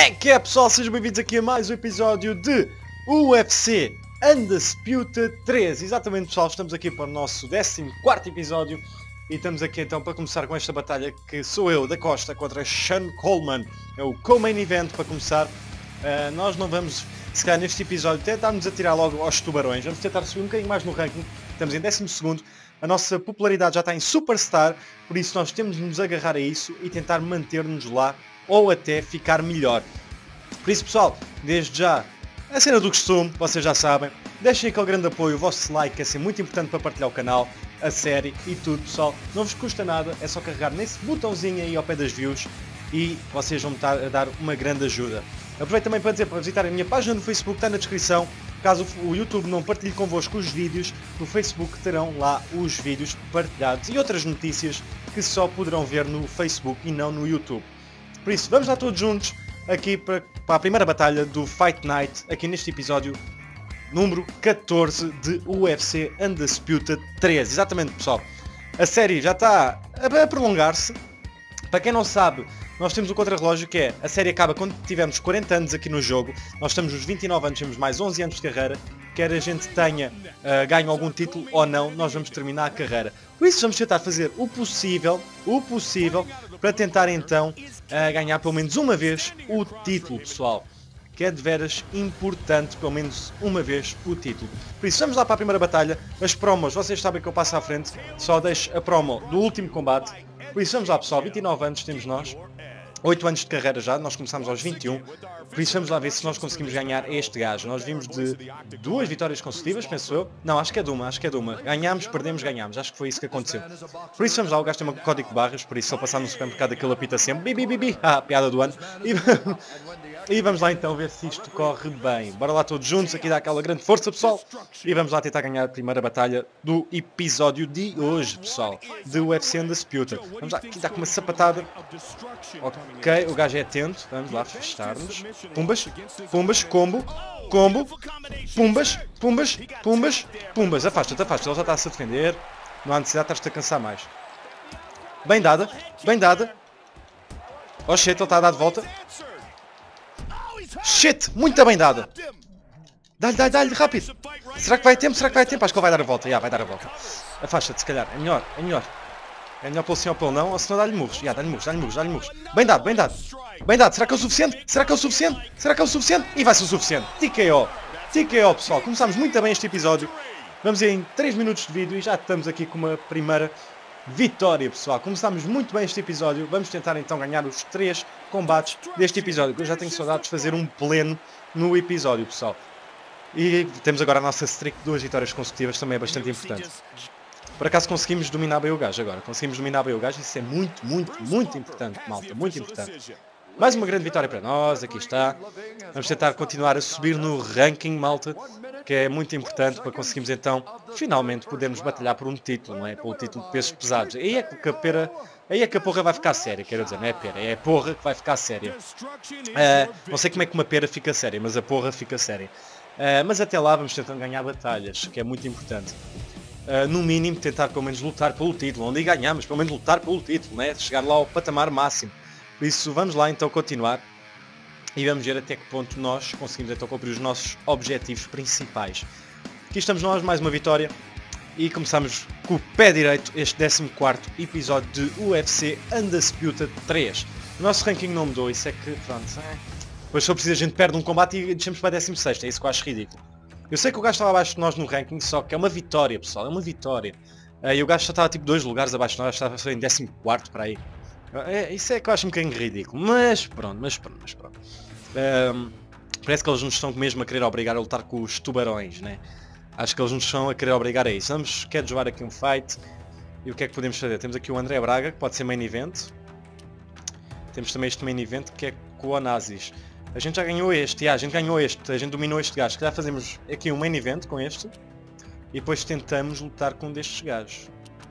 Que é pessoal, sejam bem-vindos aqui a mais um episódio de UFC Undisputed 3. Exatamente pessoal, estamos aqui para o nosso 14º episódio e estamos aqui então para começar com esta batalha que sou eu, da Costa, contra Sean Coleman. É o co-main event para começar. Nós não vamos, se calhar neste episódio, tentar-nos atirar logo aos tubarões. Vamos tentar subir um bocadinho mais no ranking. Estamos em 12º. A nossa popularidade já está em Superstar, por isso nós temos de nos agarrar a isso e tentar manter-nos lá ou até ficar melhor. Por isso pessoal, desde já, a cena do costume, vocês já sabem, deixem aquele grande apoio, o vosso like, que é sempre muito importante para partilhar o canal, a série e tudo pessoal. Não vos custa nada, é só carregar nesse botãozinho aí ao pé das views e vocês vão me estar a dar uma grande ajuda. Aproveito também para dizer para visitar a minha página no Facebook, está na descrição. Caso o YouTube não partilhe convosco os vídeos, no Facebook terão lá os vídeos partilhados e outras notícias que só poderão ver no Facebook e não no YouTube. Por isso, vamos lá todos juntos aqui para a primeira batalha do Fight Night, aqui neste episódio número 14 de UFC Undisputed 3. Exatamente pessoal, a série já está a prolongar-se. Para quem não sabe, nós temos o contrarrelógio que é, a série acaba quando tivermos 40 anos aqui no jogo, nós estamos nos 29 anos, temos mais 11 anos de carreira, quer a gente tenha ganho algum título ou não, nós vamos terminar a carreira. Por isso vamos tentar fazer o possível, para tentar então ganhar pelo menos uma vez o título, pessoal. Que é de veras importante, pelo menos uma vez, o título. Por isso vamos lá para a primeira batalha, as promos, vocês sabem que eu passo à frente, só deixo a promo do último combate. Por isso vamos lá pessoal, 29 anos temos nós, 8 anos de carreira já, nós começámos aos 21, por isso vamos lá ver se nós conseguimos ganhar este gajo. Nós vimos de 2 vitórias consecutivas, penso eu. Não, acho que é de uma, Ganhámos, perdemos, ganhámos, acho que foi isso que aconteceu. Por isso vamos lá, o gajo tem um código de barras, por isso se eu passar no supermercado aquilo apita sempre, bi, piada do ano. E vamos lá então ver se isto corre bem. Bora lá todos juntos, aqui dá aquela grande força pessoal. E vamos lá tentar ganhar a primeira batalha do episódio de hoje, pessoal. De UFC Undisputed. Vamos lá, aqui dá com uma sapatada. Ok, o gajo é atento. Vamos lá, afastar-nos. Pumbas, combo. Pumbas. Afasta-te, ele já está-se a defender. Não há necessidade de estar-te a cansar mais. Bem dada. Oh shit, ele está a dar de volta. Shit, muito bem dada. Dá-lhe, rápido. Será que vai a tempo? Acho que ele vai dar a volta. Vai dar a volta. Afasta-te, se calhar. É melhor. É melhor pelo sim ou pelo não, ou senão dá-lhe murros. Dá-lhe murros. Bem dado. Será que é o suficiente? E vai ser o suficiente. TKO, pessoal. Começámos muito bem este episódio. Vamos em 3 minutos de vídeo e já estamos aqui com uma primeira vitória, pessoal. Começámos muito bem este episódio. Vamos tentar então ganhar os 3 combates deste episódio. Eu já tenho saudades de fazer um pleno no episódio, pessoal. E temos agora a nossa streak de 2 vitórias consecutivas, também é bastante importante. Por acaso conseguimos dominar bem o gajo agora. Isso é muito importante, malta. Muito importante. Mais uma grande vitória para nós, aqui está. Vamos tentar continuar a subir no ranking, malta, que é muito importante para conseguirmos então, finalmente, podermos batalhar por um título, não é? Pelo título de pesos pesados. Aí é que a porra vai ficar séria, quero dizer, não é pera, é a porra que vai ficar séria. Não sei como é que uma pera fica séria, mas a porra fica séria. Mas até lá vamos tentar ganhar batalhas, que é muito importante. No mínimo tentar pelo menos lutar pelo título, onde ganhamos, pelo menos lutar pelo título, né? Chegar lá ao patamar máximo. Por isso vamos lá então continuar e vamos ver até que ponto nós conseguimos então cumprir os nossos objetivos principais. Aqui estamos nós, mais uma vitória e começamos com o pé direito este 14º episódio de UFC Undisputed 3. O nosso ranking não mudou, isso é que pronto, Depois se for preciso a gente perde um combate e deixamos para 16º, é isso que eu acho ridículo. Eu sei que o gajo estava abaixo de nós no ranking, só que é uma vitória, pessoal, é uma vitória. E o gajo só estava tipo 2 lugares abaixo de nós, estava em 14º para aí. Isso é que eu acho um bocadinho ridículo, mas pronto. Parece que eles nos estão mesmo a querer obrigar a lutar com os tubarões, né? Acho que eles nos estão a querer obrigar a isso. Vamos, quer jogar aqui um fight. E o que é que podemos fazer? Temos aqui o André Braga, que pode ser main event. Temos também este main event, que é com o Onassis. A gente já ganhou este, a gente dominou este gajo. Se calhar fazemos aqui um main event com este. E depois tentamos lutar com um destes gajos.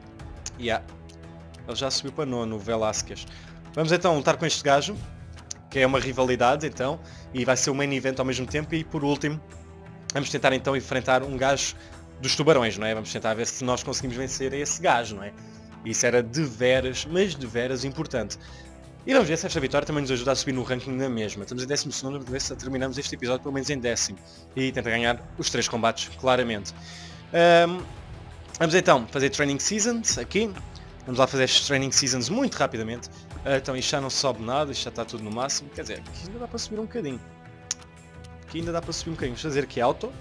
Ele já subiu para nono, o Velasquez. Vamos então lutar com este gajo, que é uma rivalidade então, e vai ser o main event ao mesmo tempo, e por último, vamos tentar então enfrentar um gajo dos tubarões, não é? Vamos tentar ver se nós conseguimos vencer esse gajo, não é? Isso era de veras, mas de veras importante. E vamos ver se esta vitória também nos ajuda a subir no ranking na mesma. Estamos em 12º, vamos ver se terminamos este episódio pelo menos em 10º. E tenta ganhar os 3 combates, claramente. Vamos então fazer Training Seasons aqui. Vamos lá fazer estes Training Seasons muito rapidamente. Então isto já não sobe nada, isto já está tudo no máximo. Quer dizer, aqui ainda dá para subir um bocadinho. Aqui ainda dá para subir um bocadinho. Vamos fazer aqui auto.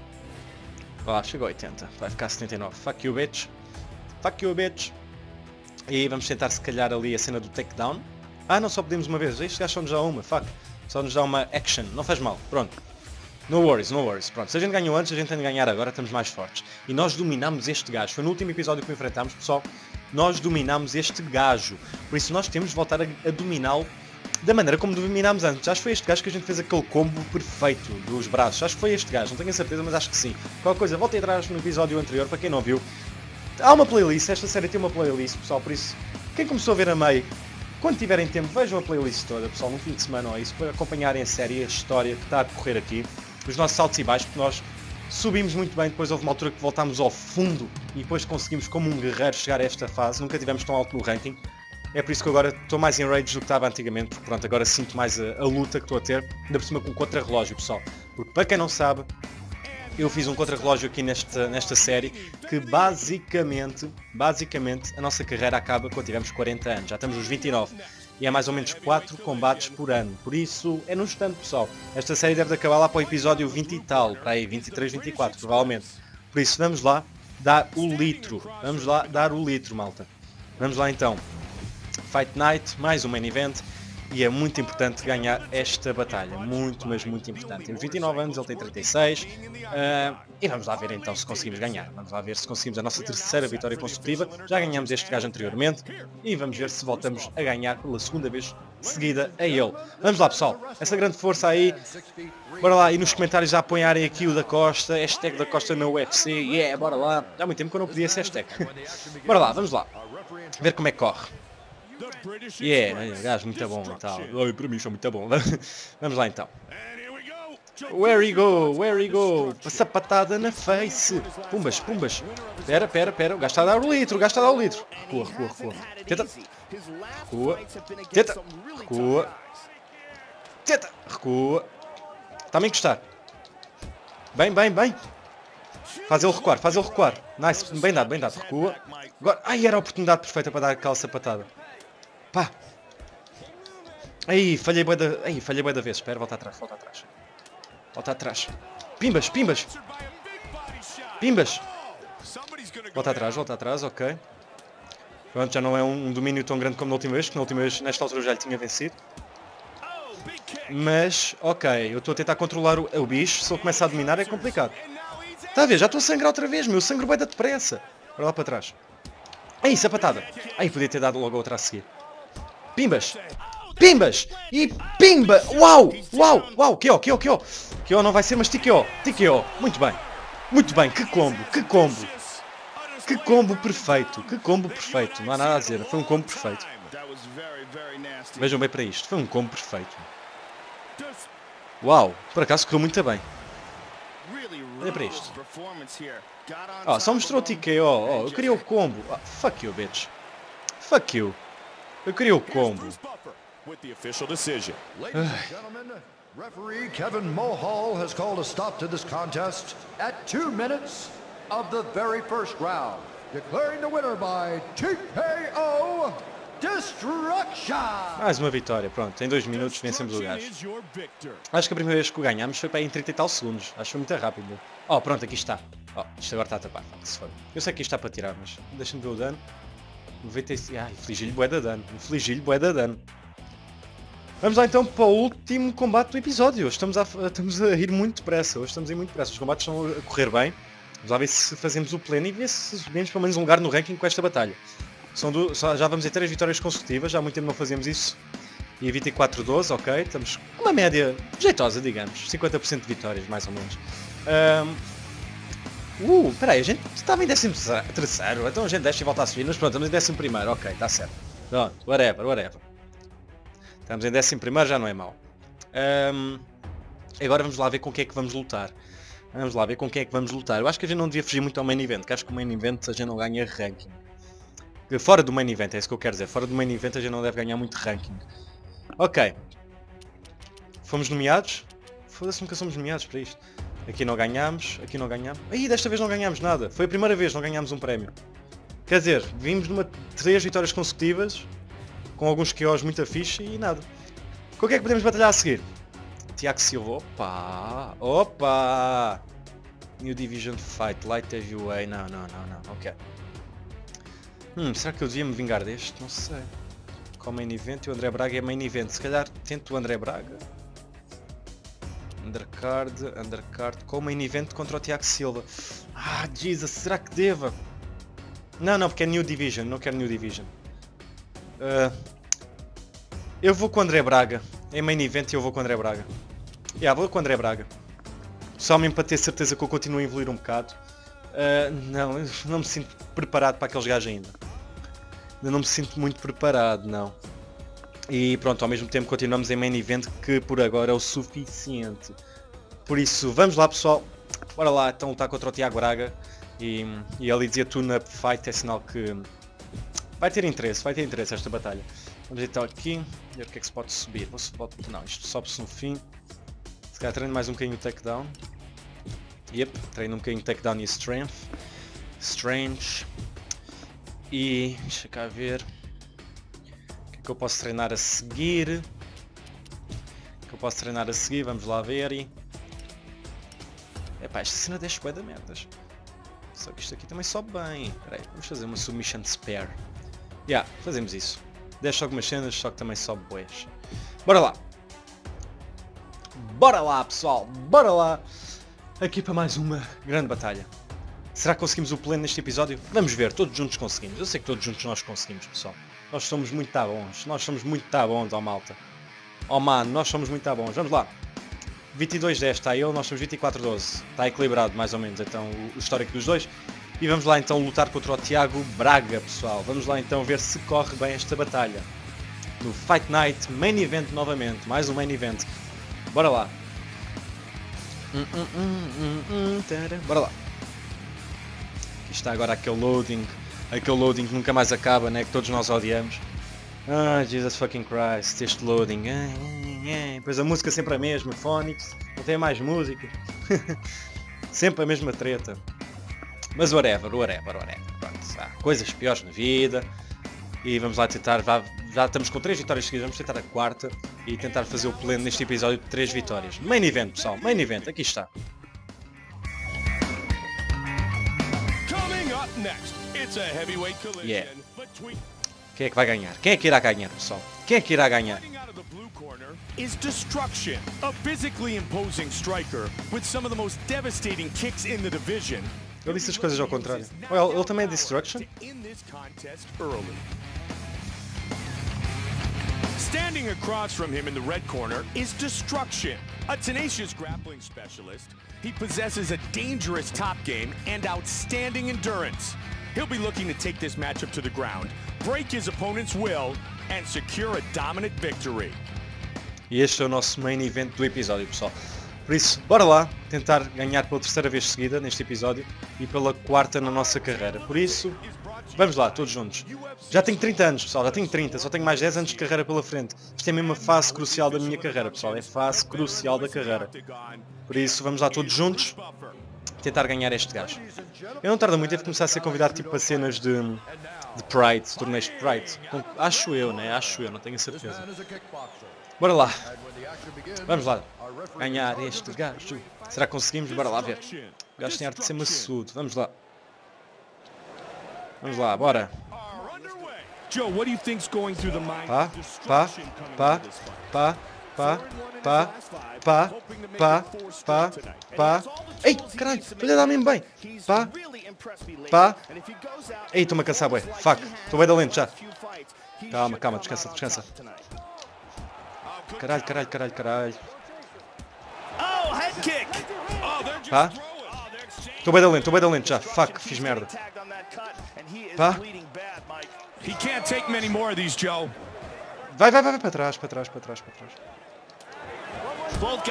Lá, chegou a 80. Vai ficar a 79. Fuck you, bitch. Fuck you, bitch. E vamos tentar se calhar ali a cena do takedown. Ah, não, só podemos uma vez. Este gajo só nos dá uma, fuck. Só nos dá uma action. Não faz mal, pronto. No worries, no worries. Pronto, se a gente ganhou antes, a gente tem de ganhar agora, estamos mais fortes. E nós dominamos este gajo. Foi no último episódio que enfrentámos, pessoal. Nós dominamos este gajo. Por isso nós temos de voltar a dominá-lo da maneira como dominámos antes. Acho que foi este gajo que a gente fez aquele combo perfeito dos braços. Acho que foi este gajo, não tenho a certeza, mas acho que sim. Qualquer coisa, voltem atrás no episódio anterior, para quem não viu. Há uma playlist, esta série tem uma playlist, pessoal, por isso, quem começou a ver a meio, quando tiverem tempo, vejam a playlist toda, pessoal, num fim de semana ou isso, para acompanharem a série e a história que está a decorrer aqui. Os nossos altos e baixos, porque nós subimos muito bem, depois houve uma altura que voltámos ao fundo e depois conseguimos, como um guerreiro, chegar a esta fase. Nunca tivemos tão alto no ranking. É por isso que agora estou mais em rage do que estava antigamente, porque pronto, agora sinto mais a luta que estou a ter, ainda por cima com o contra-relógio, pessoal. Porque para quem não sabe, eu fiz um contra-relógio aqui nesta série, que basicamente, a nossa carreira acaba quando tivermos 40 anos, já estamos nos 29. E é mais ou menos 4 combates por ano, por isso é no instante, pessoal. Esta série deve acabar lá para o episódio 20 e tal, para aí 23, 24, provavelmente. Por isso vamos lá dar o litro, vamos lá dar o litro, malta. Vamos lá então. Fight Night, mais um main event, e é muito importante ganhar esta batalha, muito, mas muito importante. Temos 29 anos, ele tem 36, e vamos lá ver então se conseguimos ganhar. Vamos lá ver se conseguimos a nossa terceira vitória consecutiva. Já ganhamos este gajo anteriormente, e vamos ver se voltamos a ganhar pela segunda vez seguida a ele. Vamos lá, pessoal, essa grande força aí. Bora lá, e nos comentários já apoiarem aqui o da Costa, hashtag da Costa na UFC, yeah, bora lá. Há muito tempo que eu não podia esse hashtag. Bora lá, vamos lá, ver como é que corre. Gajo muito bom e tal. Oi, para mim são muito bom. Vamos lá então. Where he go? Where he go? Sapatada na face. Pumbas, pumbas. Pera. O gajo está a dar o litro. Recua. Tenta. Recua. Está-me a encostar. Bem. Faz ele recuar. Nice. Bem dado. Recua. Agora. Ai, era a oportunidade perfeita para dar aquela sapatada. Pá! Aí, falhei bué da vez. Espera, volta atrás. Volta atrás. Pimbas! Volta atrás, ok. Pronto, já não é um domínio tão grande como na última vez, que na última vez, nesta altura, eu já lhe tinha vencido. Mas, ok, eu estou a tentar controlar o bicho, se ele começa a dominar é complicado. Está a ver, já estou a sangrar outra vez, meu sangue vai dar depressa. Bora lá para trás. Aí, sapatada! Aí, podia ter dado logo outra a seguir. Pimbas! E pimba! Uau! Kyo não vai ser, mas TKO! Muito bem! Que combo perfeito! Não há nada a dizer, foi um combo perfeito. Vejam bem para isto, foi um combo perfeito. Uau! Por acaso correu muito bem. Olha para isto. Só mostrou o TKO. Eu queria o combo. Fuck you, bitch. Fuck you. Eu queria o combo. Referee Kevin Mohall has called a stop to this contest at 2 minutes of the very first round, declaring the winner by TKO Destruction. Mais uma vitória, pronto. Em 2 minutos vencemos o gajo. Acho que a primeira vez que o ganhámos foi para aí em 30 e tal segundos. Acho que foi muito rápido. Pronto, aqui está. Isto agora está a tapar. Eu sei que isto está para tirar, mas deixa-me ver o dano. 96. Infligi-lhe bué de dano. Vamos lá então para o último combate do episódio. Estamos a ir muito depressa. Os combates estão a correr bem. Vamos lá ver se fazemos o pleno e ver se subimos pelo menos um lugar no ranking com esta batalha. Já vamos em 3 vitórias consecutivas. Já há muito tempo não fazemos isso. E 24-12, ok. Estamos com uma média jeitosa, digamos. 50% de vitórias, mais ou menos. Espera aí, a gente estava em 13º, então a gente desce e volta a subir, mas pronto, estamos em 11º, ok, está certo. Pronto, whatever. Estamos em 11º, já não é mau. Agora vamos lá ver com o que é que vamos lutar. Eu acho que a gente não devia fugir muito ao main event, que acho que o main event a gente não ganha ranking. Fora do main event, é isso que eu quero dizer. Fora do main event a gente não deve ganhar muito ranking. Ok. Fomos nomeados? Foda-se, nunca somos nomeados para isto. Aqui não ganhámos, aqui não ganhámos. Aí, desta vez não ganhámos nada. Foi a primeira vez que não ganhámos um prémio. Quer dizer, vimos numa 3 vitórias consecutivas, com alguns QOs muito fixe e nada. Com o que é que podemos batalhar a seguir? Tiago Silva, opa! Opa! New Division Fight, Light Heavyweight, não, ok. Será que eu devia me vingar deste? Não sei. Com o main event e o André Braga é main event. Se calhar tento o André Braga. Undercard, com o main event contra o Tiago Silva. Ah, Jesus, será que deva? Não, porque é New Division, não quero New Division. Eu vou com o André Braga. É main event e eu vou com o André Braga. Vou com o André Braga. Só mesmo para ter certeza que eu continuo a evoluir um bocado. Não me sinto preparado para aqueles gajos ainda. Não me sinto muito preparado, não. E pronto, ao mesmo tempo continuamos em main event, que por agora é o suficiente. Por isso, vamos lá pessoal. Bora lá, então lutar contra o Tiago Braga. E ele dizia tune-up fight, é sinal que vai ter interesse esta batalha. Vamos então aqui, ver o que é que se pode subir. Não, isto sobe-se no fim. Se calhar treino mais um bocadinho o takedown. Treino um bocadinho takedown e strength. Strange. E deixa cá ver. O que é que eu posso treinar a seguir? Vamos lá ver. Epá, esta cena desce bué da merdas. Só que isto aqui também sobe bem. Espera aí, vamos fazer uma submission spare. Fazemos isso. Desce algumas cenas, só que também sobe bués. Bora lá. Bora lá, pessoal. Bora lá. Aqui para mais uma grande batalha. Será que conseguimos o pleno neste episódio? Vamos ver, todos juntos conseguimos. Eu sei que todos juntos nós conseguimos, pessoal. Nós somos muito bons. Ó malta. Mano, nós somos muito bons. Vamos lá. 22-10 está ele, nós somos 24-12. Está equilibrado mais ou menos então o histórico dos dois. E vamos lá então lutar contra o Tiago Braga, pessoal. Vamos lá então ver se corre bem esta batalha. No Fight Night, main event novamente. Mais um main event. Bora lá. Bora lá. Aqui está agora aquele loading que nunca mais acaba, né? Que todos nós odiamos. Jesus fucking Christ, este loading. Depois a música sempre a mesma, Phonics, não tem mais música. Sempre a mesma treta. Mas whatever. Pronto, há coisas piores na vida. E vamos lá tentar, já estamos com 3 vitórias seguidas, vamos tentar a 4ª e tentar fazer o pleno neste episódio de 3 vitórias. Main event, pessoal, main event, aqui está. Quem é que vai ganhar? Quem é que irá ganhar, pessoal? Quem é que irá ganhar? Is Destruction, a physically imposing striker with some of the most devastating kicks in the division. Eu disse as coisas ao contrário. Well, ele também é Destruction? Standing across from him in the red corner is Destruction, a tenacious grappling specialist. He possesses a dangerous top game and outstanding endurance. He'll be looking to take this matchup to the ground, break his opponent's will, and secure a dominant victory. E este é o nosso main event do episódio, pessoal. Por isso, bora lá tentar ganhar pela 3ª vez seguida neste episódio e pela 4ª na nossa carreira. Por isso, vamos lá, todos juntos. Já tenho 30 anos, pessoal, já tenho 30, só tenho mais 10 anos de carreira pela frente. Isto é mesmo a fase crucial da minha carreira, pessoal, é a fase crucial da carreira. Por isso, vamos lá todos juntos tentar ganhar este gajo. Eu não tardo muito, devo começar a ser convidado tipo a cenas de Pride, torneios de Pride. Acho eu, né? Não tenho a certeza. Bora lá. Vamos lá. Ganhar este gajo. Será que conseguimos? Bora lá ver. O gajo tem arte de ser maçudo. Vamos lá. Vamos lá, bora. Pá. Ei, caralho, olha, dá mesmo bem. Pá. Ei, estou-me a cansar, bué. Fuck, estou bem da lento já. Calma, descansa. Caralho. Pá. Estou bem da lento já. Fuck, fiz merda. Pá. Vai para trás.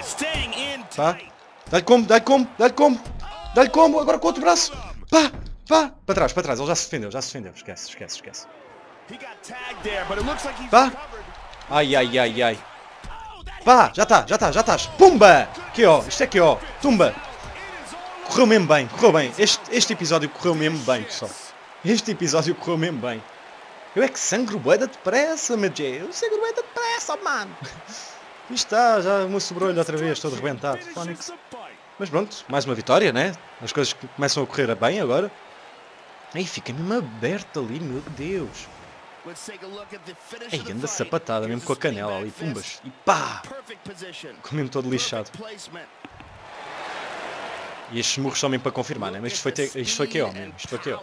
Pá. Dá-lhe combo. Agora com o outro braço. Pá, para trás, ele já se defendeu, esquece. He got tagged there, but it looks like he's Pá. recovered. Ai. Pá, já estás. Pumba! Que ó, isto é que ó, tumba. Correu mesmo bem. Este episódio correu mesmo bem, pessoal. Eu é que sangro bué depressa, Majé. Eu sangro bué depressa, mano. Isto está, já me sobrou-lhe outra vez, todo rebentado. Fónix. Mas pronto, mais uma vitória, né? As coisas começam a correr bem agora. Aí fica mesmo aberto ali, meu Deus. Aí anda sapatada, mesmo com a canela ali, pumbas. E pá! Com mesmo todo lixado. E estes murros são mesmo para confirmar, né? Mas isto foi que ó, mesmo.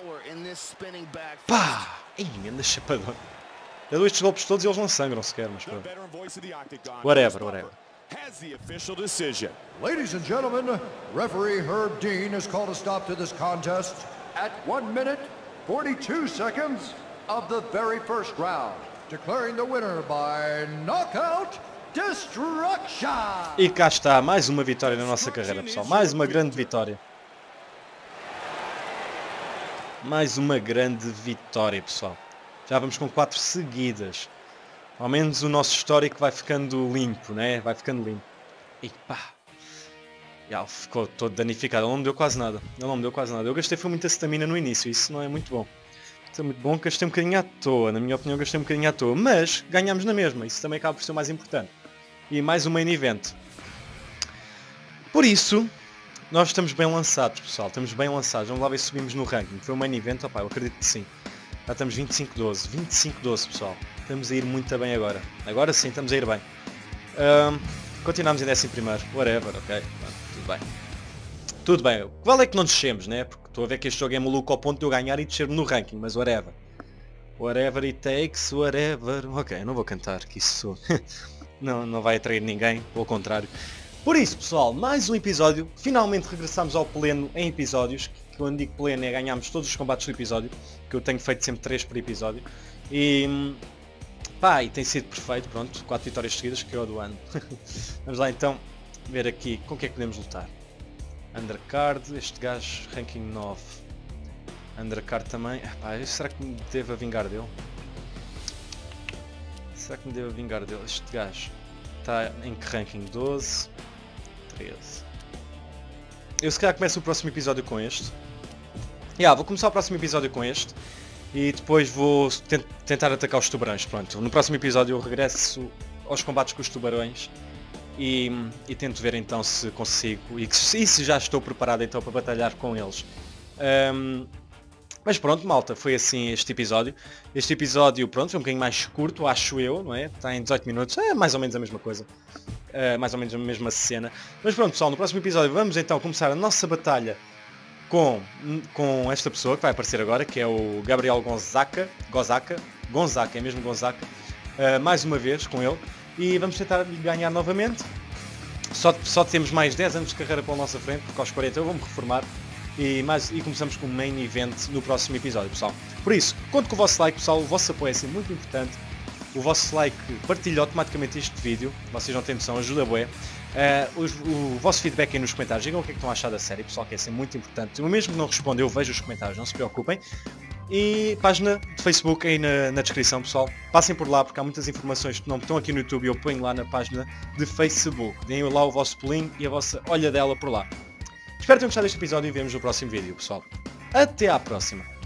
Pá! Aí anda chapadão. Eu dou estes golpes todos e eles não sangram sequer, mas pronto. Whatever. Ladies and gentlemen, referee Herb Dean has called a stop to this contest at 1 minute, 42 seconds of the very first round, declaring the winner by knockout destruction. E cá está, mais uma vitória na nossa carreira, pessoal. Mais uma grande vitória. Pessoal. Já vamos com 4 seguidas. Ao menos o nosso histórico vai ficando limpo, né? E pá. Já ficou todo danificado. Ele não me deu quase nada. Eu gastei foi muita stamina no início. Isso não é muito bom. Isso é muito bom, gastei um bocadinho à toa. Na minha opinião, gastei um bocadinho à toa. Mas ganhámos na mesma. Isso também acaba por ser o mais importante. E mais um main event. Por isso, nós estamos bem lançados, pessoal. Vamos lá ver se subimos no ranking. Foi um main event, opá, eu acredito que sim. Já estamos 25-12. 25-12, pessoal. Estamos a ir muito bem agora. Agora sim, estamos a ir bem. Continuamos em 11º. Whatever, ok. Tudo bem. O que vale é que não descemos, né? Porque estou a ver que este jogo é maluco ao ponto de eu ganhar e descer-me no ranking. Mas whatever. Whatever it takes, whatever. Ok, não vou cantar, que isso não vai atrair ninguém. Pelo contrário. Por isso, pessoal, mais um episódio. Finalmente regressamos ao pleno em episódios. Que quando digo pleno é ganhámos todos os combates do episódio. Que eu tenho feito sempre 3 por episódio. E tem sido perfeito, pronto, 4 vitórias seguidas, que é o do ano. Vamos lá então ver aqui com o que é que podemos lutar. Undercard, este gajo, ranking 9. Undercard também. Será que me devo vingar dele? Este gajo está em que ranking? 12, 13. Eu se calhar começo o próximo episódio com este. Vou começar o próximo episódio com este. E depois vou tentar atacar os tubarões. Pronto, no próximo episódio eu regresso aos combates com os tubarões e tento ver então se consigo e se já estou preparado então para batalhar com eles. Mas pronto, malta, foi assim este episódio. Este episódio, pronto, foi um bocadinho mais curto, acho eu, não é? Está em 18 minutos, é mais ou menos a mesma coisa. Mais ou menos a mesma cena. Mas pronto, pessoal, no próximo episódio vamos então começar a nossa batalha com esta pessoa que vai aparecer agora, que é o Gabriel Gonzaga, é mesmo Gonzaga, mais uma vez com ele, e vamos tentar ganhar novamente. Só temos mais 10 anos de carreira pela nossa frente, porque aos 40 eu vou-me reformar, e começamos com o main event no próximo episódio, pessoal. Por isso, conto com o vosso like, pessoal, o vosso apoio é assim muito importante. O vosso like partilha automaticamente este vídeo, vocês não têm noção, ajuda bué. O vosso feedback aí nos comentários, digam o que é que estão a achar da série, pessoal, que é assim muito importante. Eu mesmo que não respondo, eu vejo os comentários, não se preocupem. E página de Facebook aí na descrição, pessoal. Passem por lá porque há muitas informações que não estão aqui no YouTube e eu ponho lá na página de Facebook. Deem lá o vosso pulinho e a vossa olhadela por lá. Espero que tenham gostado deste episódio e vemos no próximo vídeo, pessoal. Até à próxima!